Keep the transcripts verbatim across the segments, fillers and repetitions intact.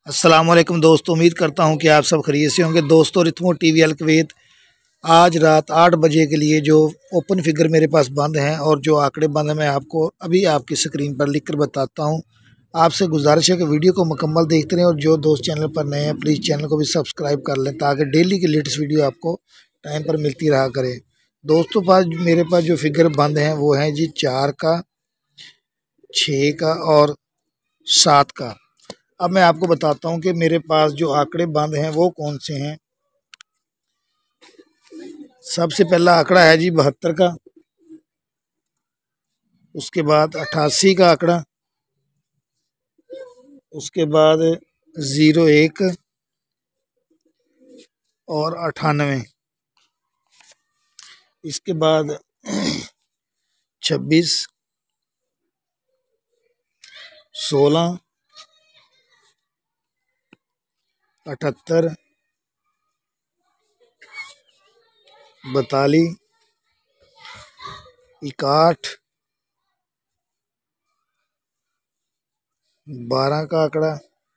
अस्सलाम वालेकुम दोस्तों, उम्मीद करता हूं कि आप सब खैरियत से होंगे। दोस्तों, रिथमो टीवी अल कुवैत आज रात आठ बजे के लिए जो ओपन फिगर मेरे पास बंद हैं और जो आंकड़े बंद हैं मैं आपको अभी आपकी स्क्रीन पर लिख कर बताता हूं। आपसे गुजारिश है कि वीडियो को मुकम्मल देखते रहें और जो दोस्त चैनल पर नए हैं प्लीज़ चैनल को भी सब्सक्राइब कर लें ताकि डेली की लेटेस्ट वीडियो आपको टाइम पर मिलती रहा करे। दोस्तों, पास मेरे पास जो फिगर बंद हैं वो हैं जी चार का, छः का और सात का। अब मैं आपको बताता हूं कि मेरे पास जो आंकड़े बंद हैं वो कौन से हैं। सबसे पहला आंकड़ा है जी बहत्तर का, उसके बाद अट्ठासी का आंकड़ा, उसके बाद ज़ीरो एक और अठानवे, इसके बाद छब्बीस, सोलह, अठहत्तर, बतालीस, इकाठ, बारह का आंकड़ा,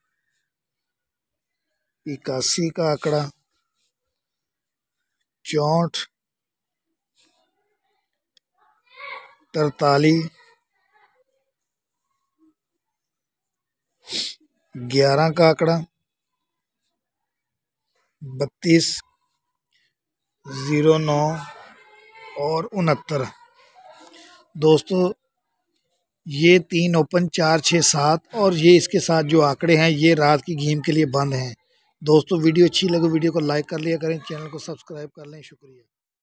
इक्यासी का आंकड़ा, चौंठ, तरतालीस, ग्यारह का आंकड़ा, बत्तीस, ज़ीरो नौ और उनहत्तर। दोस्तों, ये तीन ओपन, चार छः सात और ये इसके साथ जो आंकड़े हैं ये रात की गेम के लिए बंद हैं। दोस्तों, वीडियो अच्छी लगे वीडियो को लाइक कर लिया करें, चैनल को सब्सक्राइब कर लें। शुक्रिया।